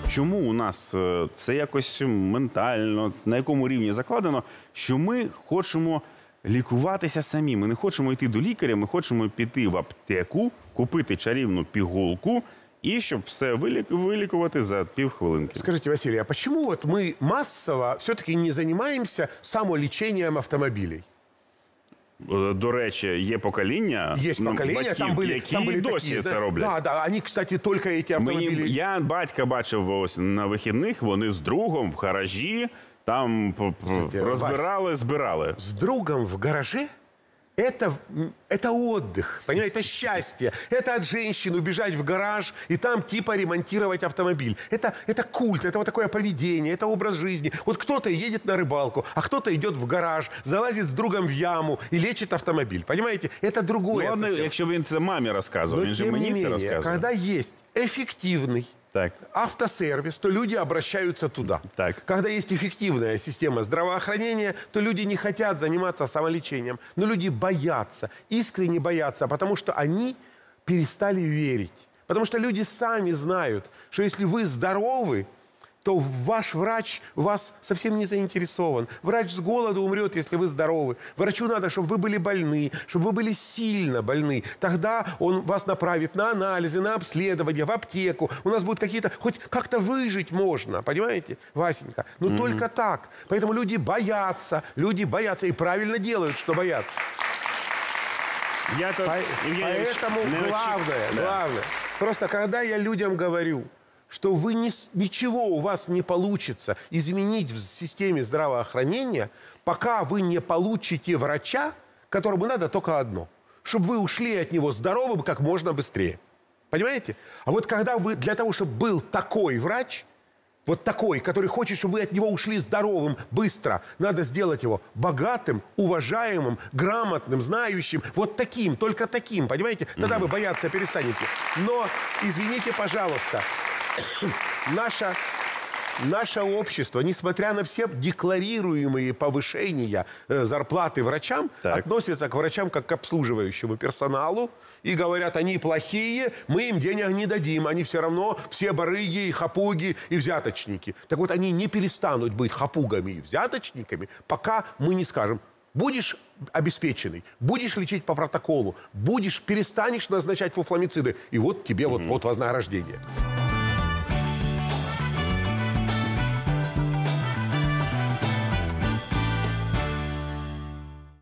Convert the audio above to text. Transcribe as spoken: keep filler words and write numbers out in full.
чому у нас е, це якось ментально, на якому рівні закладено, що ми хочемо лікуватися самі. Ми не хочемо йти до лікаря, ми хочемо піти в аптеку, купити чарівну пігулку і щоб все вилік... вилікувати за півхвилинки. Скажите, Василий, а почему вот мы массово все-таки не занимаемся самолечением автомобилей? До речі, є покоління, Есть ну, поколения, батьків, там были, які там были досі такие, це да, роблять. Да, да, они, кстати, только эти автомобили... Мені, я батька бачив ось на вихідних, вони з другом в гаражі, там Слушайте, розбирали, збирали. С другом в гараже? Это, это отдых, понимаете, это счастье. Это от женщин убежать в гараж и там типа ремонтировать автомобиль. Это, это культ, это вот такое поведение, это образ жизни. Вот кто-то едет на рыбалку, а кто-то идет в гараж, залазит с другом в яму и лечит автомобиль. Понимаете, это другое. Ну, ладно, совсем. якщо він це мамі розказував, Но він же тем не мені це менее, розказував. когда есть эффективный Так. автосервис, то люди обращаются туда. Так. Когда есть эффективная система здравоохранения, то люди не хотят заниматься самолечением. Но люди боятся, искренне боятся, потому что они перестали верить. Потому что люди сами знают, что если вы здоровы, то ваш врач вас совсем не заинтересован. Врач с голоду умрет, если вы здоровы. Врачу надо, чтобы вы были больны, чтобы вы были сильно больны. Тогда он вас направит на анализы, на обследование, в аптеку. У нас будут какие-то... Хоть как-то выжить можно, понимаете, Васенька? Но mm-hmm. только так. Поэтому люди боятся, люди боятся и правильно делают, что боятся. Я тут, По- Євгенійович, Поэтому не очі- главное, Да. главное, просто когда я людям говорю, что вы не, с- ничего у вас не получится изменить в системе здравоохранения, пока вы не получите врача, которому надо только одно, чтобы вы ушли от него здоровым как можно быстрее. Понимаете? А вот когда вы, для того, чтобы был такой врач, вот такой, который хочет, чтобы вы от него ушли здоровым, быстро, надо сделать его богатым, уважаемым, грамотным, знающим, вот таким, только таким, понимаете? Тогда вы бояться перестанете. Но, извините, пожалуйста, наше, наше общество, несмотря на все декларируемые повышения э, зарплаты врачам, Так. относится к врачам как к обслуживающему персоналу и говорят, они плохие, мы им денег не дадим, они все равно все барыги, и хапуги и взяточники. Так вот, они не перестанут быть хапугами и взяточниками, пока мы не скажем, будешь обеспеченный, будешь лечить по протоколу, будешь, перестанешь назначать фуфломициды, и вот тебе mm-hmm. вот, вот вознаграждение.